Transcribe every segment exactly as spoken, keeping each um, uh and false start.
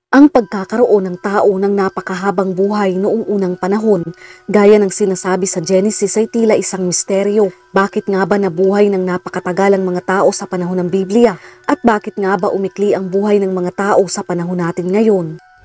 Ang pagkakaroon ng tao ng napakahabang buhay noong unang panahon, gaya ng sinasabi sa Genesis ay tila isang misteryo. Bakit nga ba nabuhay ng napakatagal ang mga tao sa panahon ng Biblia? At bakit nga ba umikli ang buhay ng mga tao sa panahon natin ngayon?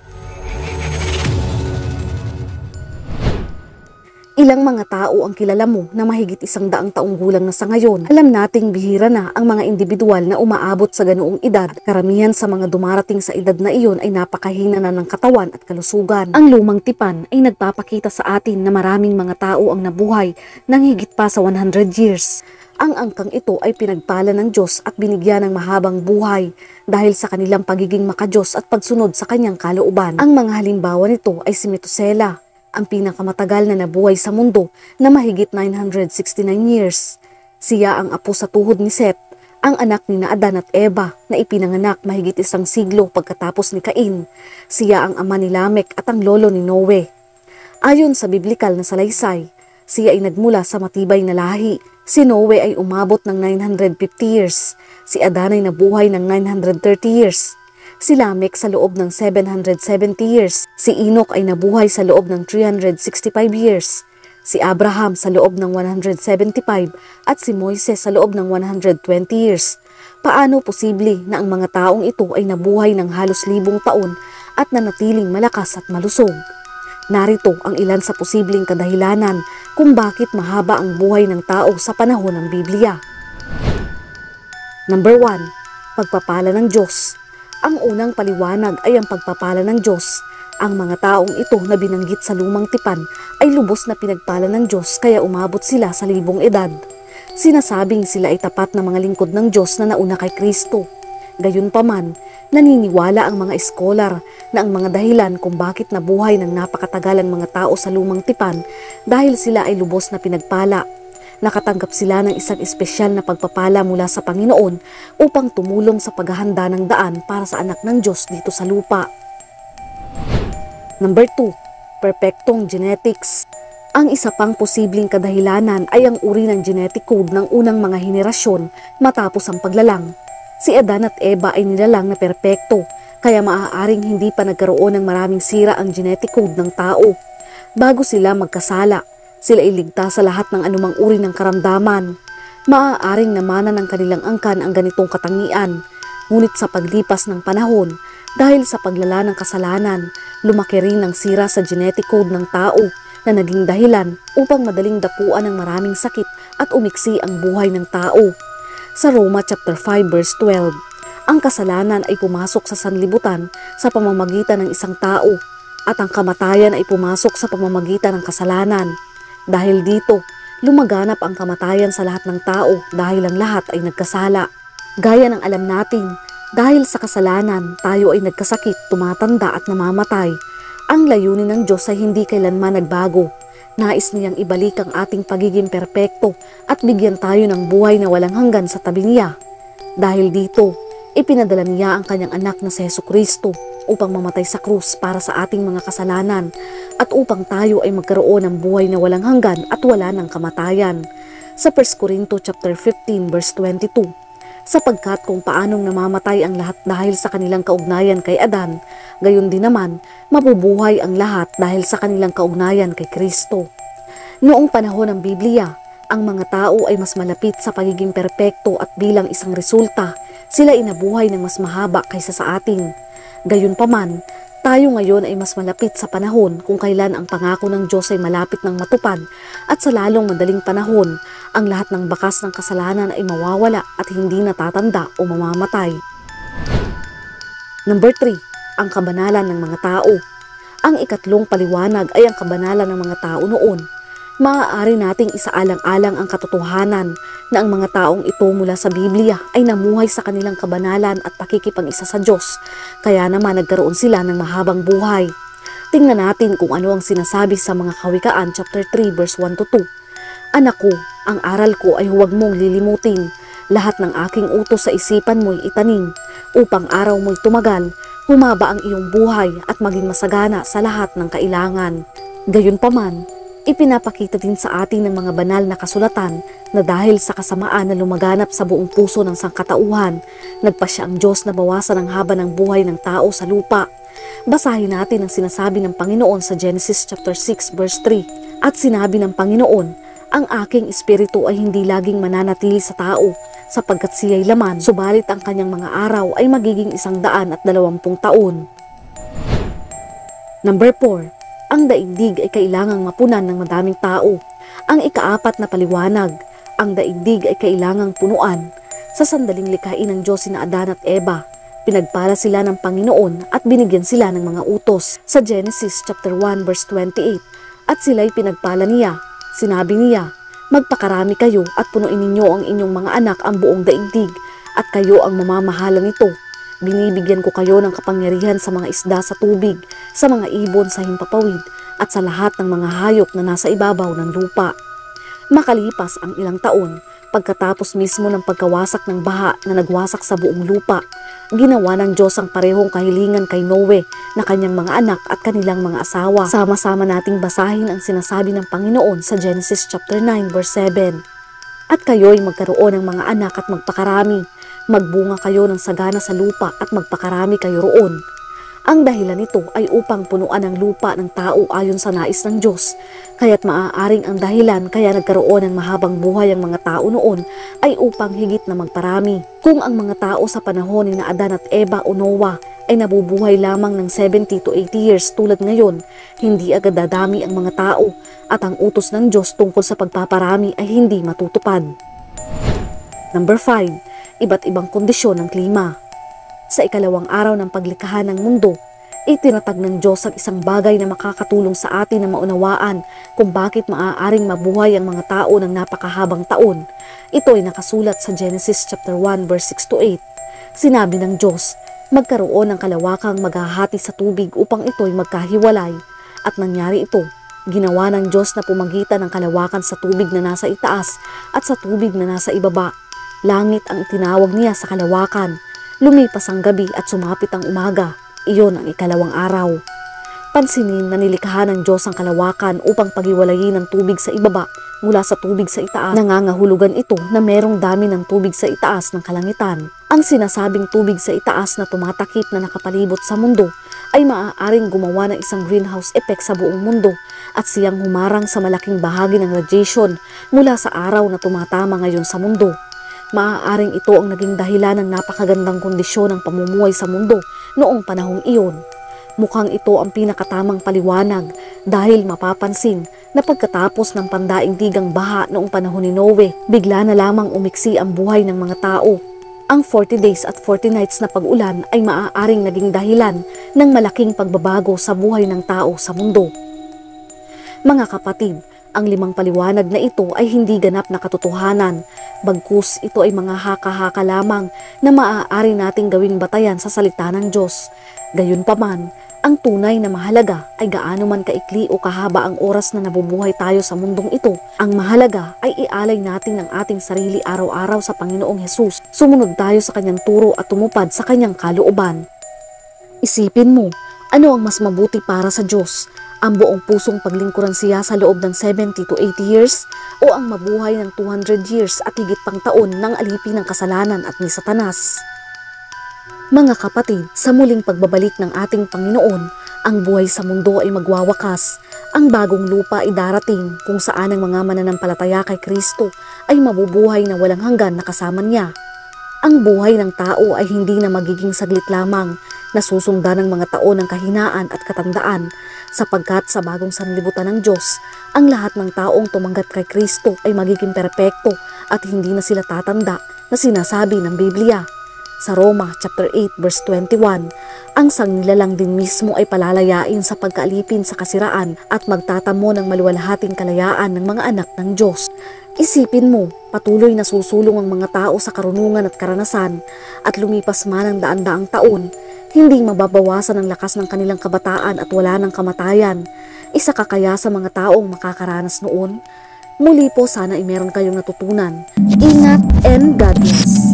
Ilang mga tao ang kilala mo na mahigit isang daang taong gulang na sa ngayon? Alam nating bihira na ang mga individual na umaabot sa ganoong edad. Karamihan sa mga dumarating sa edad na iyon ay napakahina na ng katawan at kalusugan. Ang lumang tipan ay nagpapakita sa atin na maraming mga tao ang nabuhay ng higit pa sa one hundred years. Ang angkang ito ay pinagpala ng Diyos at binigyan ng mahabang buhay dahil sa kanilang pagiging makadiyos at pagsunod sa kanyang kalooban. Ang mga halimbawa nito ay si Methuselah, ang pinakamatagal na nabuhay sa mundo na mahigit nine hundred sixty-nine years. Siya ang apo sa tuhod ni Seth, ang anak ni Adan at Eva na ipinanganak mahigit isang siglo pagkatapos ni Cain. Siya ang ama ni Lamech at ang lolo ni Noe. Ayon sa biblikal na salaysay, siya ay nagmula sa matibay na lahi. Si Noe ay umabot ng nine hundred fifty years. Si Adan ay nabuhay ng nine hundred thirty years. Si Lamech sa loob ng seven hundred seventy years. Si Enoch ay nabuhay sa loob ng three hundred sixty-five years. Si Abraham sa loob ng one hundred seventy-five at si Moises sa loob ng one hundred twenty years. Paano posible na ang mga taong ito ay nabuhay ng halos libong taon at nanatiling malakas at malusog? Narito ang ilan sa posibleng kadahilanan kung bakit mahaba ang buhay ng tao sa panahon ng Biblia. Number one. Pagpapala ng Diyos. Ang unang paliwanag ay ang pagpapala ng Diyos. Ang mga taong ito na binanggit sa lumang tipan ay lubos na pinagpala ng Diyos kaya umabot sila sa libong edad. Sinasabing sila ay tapat na mga lingkod ng Diyos na nauna kay Kristo. Gayunpaman, naniniwala ang mga eskolar na ang mga dahilan kung bakit nabuhay ng napakatagal ang mga tao sa lumang tipan dahil sila ay lubos na pinagpala. Nakatanggap sila ng isang espesyal na pagpapala mula sa Panginoon upang tumulong sa paghahanda ng daan para sa anak ng Diyos dito sa lupa. Number two. Perpektong genetics. Ang isa pang posibleng kadahilanan ay ang uri ng genetic code ng unang mga henerasyon matapos ang paglalang. Si Adan at Eva ay nilalang na perpekto, kaya maaaring hindi pa nagkaroon ng maraming sira ang genetic code ng tao. Bago sila magkasala, sila ay ligtas sa lahat ng anumang uri ng karamdaman. Maaaring namana ng kanilang angkan ang ganitong katangian. Ngunit sa paglipas ng panahon, dahil sa paglala ng kasalanan, lumaki rin ang sira sa genetic code ng tao na naging dahilan upang madaling dapuan ng maraming sakit at umiksi ang buhay ng tao. Sa Roma chapter five verse twelve, ang kasalanan ay pumasok sa sanlibutan sa pamamagitan ng isang tao at ang kamatayan ay pumasok sa pamamagitan ng kasalanan. Dahil dito, lumaganap ang kamatayan sa lahat ng tao dahil ang lahat ay nagkasala. Gaya ng alam natin, dahil sa kasalanan, tayo ay nagkasakit, tumatanda at namamatay. Ang layunin ng Diyos ay hindi kailanman nagbago. Nais niyang ibalik ang ating pagiging perpekto at bigyan tayo ng buhay na walang hanggan sa tabi niya. Dahil dito, ipinadala niya ang kanyang anak na si Jesucristo upang mamatay sa krus para sa ating mga kasalanan at upang tayo ay magkaroon ng buhay na walang hanggan at wala ng kamatayan. Sa First Corinthians chapter fifteen verse twenty-two, sapagkat kung paanong namamatay ang lahat dahil sa kanilang kaugnayan kay Adan, gayon din naman mabubuhay ang lahat dahil sa kanilang kaugnayan kay Kristo. Noong panahon ng Biblia, ang mga tao ay mas malapit sa pagiging perpekto at bilang isang resulta, sila ay nabuhay ng mas mahaba kaysa sa atin. Gayunpaman, tayo ngayon ay mas malapit sa panahon kung kailan ang pangako ng Diyos ay malapit ng matupad at sa lalong madaling panahon, ang lahat ng bakas ng kasalanan ay mawawala at hindi natatanda o mamamatay. Number three. Ang kabanalan ng mga tao. Ang ikatlong paliwanag ay ang kabanalan ng mga tao noon. Maaari nating isaalang-alang ang katotohanan na ang mga taong ito mula sa Biblia ay namuhay sa kanilang kabanalan at pakikipag-isa sa Diyos, kaya naman nagkaroon sila ng mahabang buhay. Tingnan natin kung ano ang sinasabi sa mga Kawikaan chapter three verse one to two. Anak ko, ang aral ko ay huwag mong lilimutin. Lahat ng aking utos sa isipan mo'y itanim, upang araw mo'y tumagal, humaba ang iyong buhay at maging masagana sa lahat ng kailangan. Gayunpaman, ipinapakita din sa atin ng mga banal na kasulatan na dahil sa kasamaan na lumaganap sa buong puso ng sangkatauhan, nagpasya ang Diyos na bawasan ang haba ng buhay ng tao sa lupa Basahin natin ang sinasabi ng Panginoon sa Genesis chapter six verse three. At sinabi ng Panginoon, ang aking espiritu ay hindi laging mananatili sa tao, sapagkat siya'y laman, subalit ang kanyang mga araw ay magiging isang daan at dalawampung taon. Number four. Ang daigdig ay kailangang mapunan ng madaming tao. Ang ikaapat na paliwanag, ang daigdig ay kailangang punuan. Sa sandaling likhain ng Diyos sina Adan at Eva, pinagpala sila ng Panginoon at binigyan sila ng mga utos. Sa Genesis chapter one verse twenty-eight, at sila'y pinagpala niya. Sinabi niya, magpakarami kayo at punuin ninyo ang inyong mga anak ang buong daigdig, at kayo ang mamamahala nito. Binibigyan ko kayo ng kapangyarihan sa mga isda sa tubig, sa mga ibon sa himpapawid, at sa lahat ng mga hayop na nasa ibabaw ng lupa. Makalipas ang ilang taon, pagkatapos mismo ng pagkawasak ng baha na nagwasak sa buong lupa, ginawa ng Diyos ang parehong kahilingan kay Noe na kanyang mga anak at kanilang mga asawa. Sama-sama nating basahin ang sinasabi ng Panginoon sa Genesis chapter nine verse seven. At kayo'y magkaroon ng mga anak at magpakarami. Magbunga kayo ng sagana sa lupa at magpakarami kayo roon. Ang dahilan nito ay upang punuan ang lupa ng tao ayon sa nais ng Diyos. Kaya't maaaring ang dahilan kaya nagkaroon ng mahabang buhay ang mga tao noon ay upang higit na magparami. Kung ang mga tao sa panahon ni Adan at Eva o Noah ay nabubuhay lamang ng seventy to eighty years tulad ngayon, hindi agad dadami ang mga tao at ang utos ng Diyos tungkol sa pagpaparami ay hindi matutupad. Number five. Iba't ibang kondisyon ng klima. Sa ikalawang araw ng paglikha ng mundo, itinatag ng Diyos ang isang bagay na makakatulong sa atin na maunawaan kung bakit maaaring mabuhay ang mga tao ng napakahabang taon. Ito ay nakasulat sa Genesis chapter one verse six to eight. Sinabi ng Diyos, magkaroon ng kalawakang maghahati sa tubig upang ito'y magkahiwalay. At nangyari ito. Ginawa ng Diyos na pumagitan ng kalawakan sa tubig na nasa itaas at sa tubig na nasa ibaba. Langit ang itinawag niya sa kalawakan. Lumipas ang gabi at sumapit ang umaga. Iyon ang ikalawang araw. Pansinin na nilikha ng Diyos ang kalawakan upang paghiwalayin ang tubig sa ibaba mula sa tubig sa itaas. Nangangahulugan ito na merong dami ng tubig sa itaas ng kalangitan. Ang sinasabing tubig sa itaas na tumatakip na nakapalibot sa mundo ay maaaring gumawa ng isang greenhouse effect sa buong mundo at siyang humarang sa malaking bahagi ng radiation mula sa araw na tumatama ngayon sa mundo. Maaaring ito ang naging dahilan ng napakagandang kondisyon ng pamumuhay sa mundo noong panahong iyon. Mukhang ito ang pinakatamang paliwanag dahil mapapansin na pagkatapos ng pandaigdigang baha noong panahon ni Noe, bigla na lamang umiksi ang buhay ng mga tao. Ang forty days at forty nights na pag-ulan ay maaaring naging dahilan ng malaking pagbabago sa buhay ng tao sa mundo. Mga kapatid, ang limang paliwanag na ito ay hindi ganap na katotohanan, bagkus ito ay mga haka-haka lamang na maaari nating gawing batayan sa salita ng Diyos. Gayunpaman, ang tunay na mahalaga ay gaano man kaikli o kahaba ang oras na nabubuhay tayo sa mundong ito. Ang mahalaga ay ialay natin ang ating sarili araw-araw sa Panginoong Hesus. Sumunod tayo sa kanyang turo at tumupad sa kanyang kalooban. Isipin mo, ano ang mas mabuti para sa Diyos? Ang buong pusong paglingkuran siya sa loob ng seventy to eighty years o ang mabuhay ng two hundred years at higit pang taon ng alipin ng kasalanan at ni Satanas? Mga kapatid, sa muling pagbabalik ng ating Panginoon, ang buhay sa mundo ay magwawakas. Ang bagong lupa ay darating kung saan ang mga mananampalataya kay Kristo ay mabubuhay na walang hanggan na kasama niya. Ang buhay ng tao ay hindi na magiging saglit lamang, nasusundan ng mga taon ng kahinaan at katandaan, sapagkat sa bagong sanlibutan ng Diyos, ang lahat ng taong tumanggap kay Kristo ay magiging perpekto at hindi na sila tatanda na sinasabi ng Biblia. Sa Roma chapter eight verse twenty-one, ang sangnilalang din mismo ay palalayain sa pagkaalipin sa kasiraan at magtatamo ng maluwalhating kalayaan ng mga anak ng Diyos. Isipin mo, patuloy na susulong ang mga tao sa karunungan at karanasan at lumipas man ang daan-daang taon, hindi mababawasan ang lakas ng kanilang kabataan at wala ng kamatayan. Isa ka kaya sa mga taong makakaranas noon? Muli po sana ay meron kayong natutunan. Ingat and God bless.